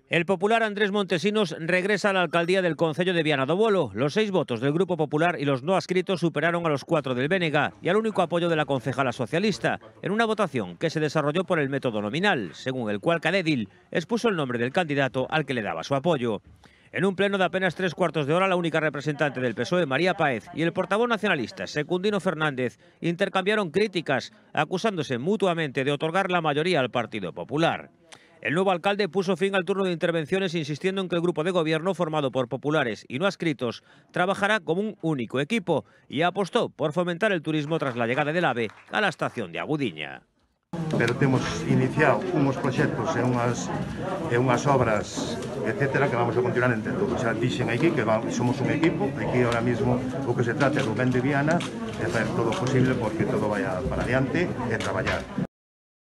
El popular Andrés Montesinos regresa a la alcaldía del concello de Viana do Bolo. Los 6 votos del Grupo Popular y los no adscritos superaron a los 4 del BNG y al único apoyo de la concejala socialista, en una votación que se desarrolló por el método nominal, según el cual cada edil expuso el nombre del candidato al que le daba su apoyo. En un pleno de apenas 3/4 de hora, la única representante del PSOE, María Páez, y el portavoz nacionalista, Secundino Fernández, intercambiaron críticas, acusándose mutuamente de otorgar la mayoría al Partido Popular. El nuevo alcalde puso fin al turno de intervenciones, insistiendo en que el grupo de gobierno, formado por populares y no adscritos, trabajará como un único equipo y apostó por fomentar el turismo tras la llegada del AVE a la estación de Agudiña. Pero temos iniciado uns proxectos e unhas obras, etcétera, que vamos a continuar entre todos. Xa dixen aquí que somos un equipo, aquí ahora mismo o que se trata é do ben de Viana, e facer todo o posible porque todo vaya para adiante e traballar.